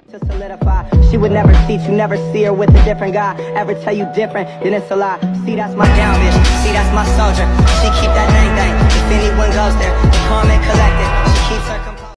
To solidify, she would never cheat, you never see her with a different guy. Ever tell you different, then it's a lie. See, that's my down bitch, see, that's my soldier. She keep that thing.